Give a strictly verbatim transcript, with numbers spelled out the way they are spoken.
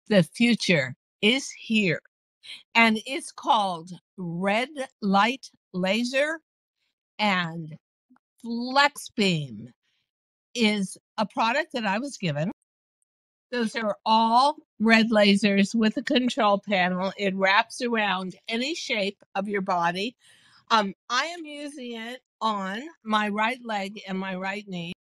The future is here, and it's called red light laser, and Flexbeam is a product that I was given. Those are all red lasers with a control panel. It wraps around any shape of your body. Um, I am using it on my right leg and my right knee.